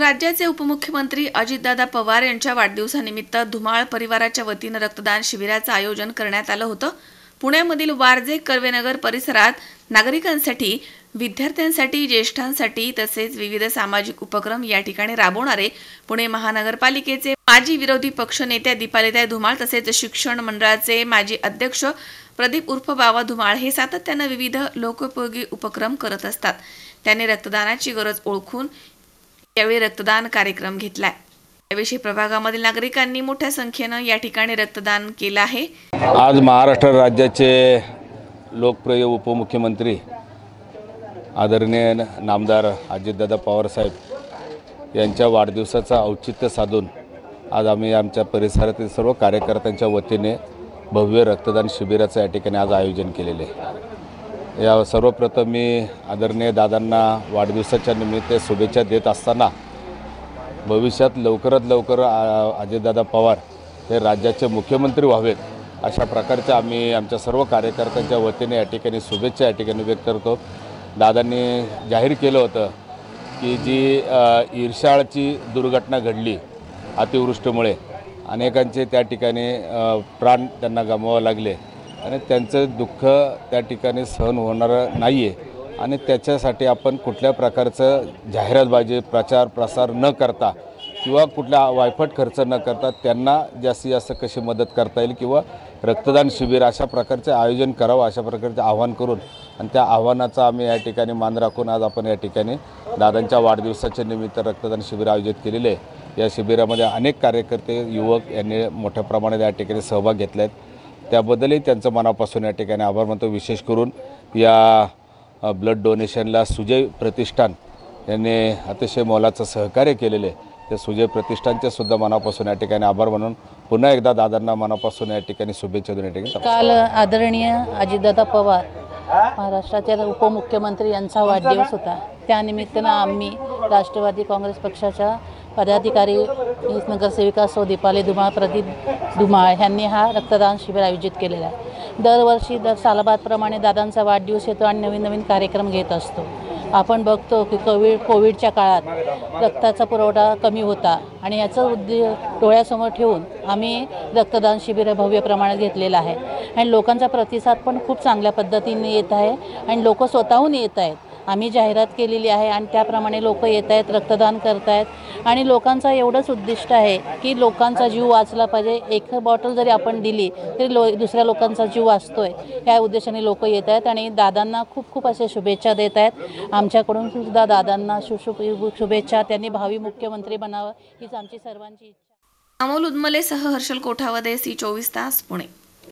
राज्याचे उपमुख्यमंत्री अजितदादा पवार यांच्या वाढदिवसानिमित्त धुमाळ परिवाराच्या वतीनं रक्तदान शिबिराचं आयोजन करण्यात आलं होतं। पुण्यामधील वारजे कर्वेनगर परिसरात नागरिकांसाठी, विद्यार्थ्यांसाठी, ज्येष्ठांसाठी तसेच विविध सामाजिक उपक्रम या ठिकाणी राबवणारे पुणे महानगरपालिकेचे माजी विरोधी पक्ष नेत्या दीपालीताई धुमाळ तसेच शिक्षण मंडळाचे माजी अध्यक्ष प्रदीप उर्फ बावा धुमाळ हे सातत्याने विविध लोकोपयोगी उपक्रम करत असतात। त्यांनी रक्तदानाची गरज ओळखून यावेळी रक्तदान कार्यक्रम घेतलाय। याविषयी प्रभागामधील नागरिकांनी मोठ्या संख्येने या ठिकाणी रक्तदान केलं आहे। आज महाराष्ट्र राज्याचे लोकप्रिय उपमुख्यमंत्री आदरणीय नामदार अजितदादा पवार साहेब यांच्या वाढदिवसाचा औचित्य साधून आज आम्ही आमच्या परिसरातील सर्व कार्यकर्त्यांच्या वतीने भव्य रक्तदान शिबिराचं या ठिकाणी आज आयोजन केलेले आहे। या सर्वप्रथम मी आदरणीय दादांना वाढदिवसाच्या निमित्त शुभेच्छा देत असताना भविष्यात लवकरात लवकर अजितदादा पवार हे राज्याचे मुख्यमंत्री व्हावेत अशा प्रकारचे आम्ही आमच्या सर्व कार्यकर्त्यांच्या वतीने या ठिकाणी शुभेच्छा या ठिकाणी व्यक्त करतो। दादांनी जाहीर केलं होतं की जी ईर्ष्याची दुर्घटना घडली अतिवृष्टीमुळे अनेकांचे त्या ठिकाणी प्राण त्यांना गमवावे लागले आणि त्यांचं दुःख त्या ठिकाणी सहन होणार नाही आहे आणि त्याच्यासाठी आपण कुठल्या प्रकारचं जाहिरातबाजी प्रचार प्रसार न करता किंवा कुठला वायफट खर्च न करता त्यांना जास्तीत जास्त कशी मदत करता येईल किंवा रक्तदान शिबिर अशा प्रकारचे आयोजन करावं अशा प्रकारचे आवाहन करून आणि त्या आव्हानाचा आम्ही या ठिकाणी मान राखून आज आपण या ठिकाणी दादांच्या वाढदिवसाच्या निमित्त रक्तदान शिबिर आयोजित केलेले आहे। या शिबिरामध्ये अनेक कार्यकर्ते युवक यांनी मोठ्या प्रमाणात या ठिकाणी सहभाग घेतला आहे, त्याबद्दलही त्यांचं मनापासून या ठिकाणी आभार मानतो। विशेष करून या ब्लड डोनेशनला सुजय प्रतिष्ठान यांनी अतिशय मोलाचं सहकार्य केलेले आहे। त्या सुजय प्रतिष्ठानचे सुद्धा मनापासून या ठिकाणी आभार मानून पुन्हा एकदा दादांना मनापासून या ठिकाणी शुभेच्छा देण्यासाठी काल आदरणीय अजितदादा पवार महाराष्ट्राचे उपमुख्यमंत्री यांचा वाढदिवस होता। त्यानिमित्तानं आम्ही राष्ट्रवादी काँग्रेस पक्षाच्या पदाधिकारी नगरसेविका सौ दीपाली धुमाळ, प्रदीप धुमाळ यांनी हा रक्तदान शिबिर आयोजित केलेला आहे। दरवर्षी सालाबादप्रमाणे दादांचा वाढदिवस येतो आणि नवीन नवीन कार्यक्रम घेत असतो। आपण बघतो की कोविडच्या काळात रक्ताचा पुरवठा कमी होता आणि याचं डोळ्यासमोर ठेवून आम्ही रक्तदान शिबिर भव्य प्रमाणात घेतलेलं आहे आणि लोकांचा प्रतिसाद पण खूप चांगल्या पद्धतीने येत आहे आणि लोक स्वतःहून येत आहेत। आम्ही जाहिरात केलेली आहे आणि त्याप्रमाणे लोक येत आहेत, रक्तदान करत आहेत आणि लोकांचा एवढंच उद्दिष्ट आहे की लोकांचा जीव वाचला पाहिजे। एक बॉटल जरी आपण दिली तरी दुसऱ्या लोकांचा जीव वाचतोय या उद्देशाने लोक येत आहेत आणि दादांना खूप खूप असे शुभेच्छा देत आहेत। आमच्याकडून सुद्धा दादांना शुभेच्छा। त्यांनी भावी मुख्यमंत्री बनावं हीच आमची सर्वांची इच्छा। अमोल उदमलेसह हर्षल कोठावदे, सी 24 तास, पुणे।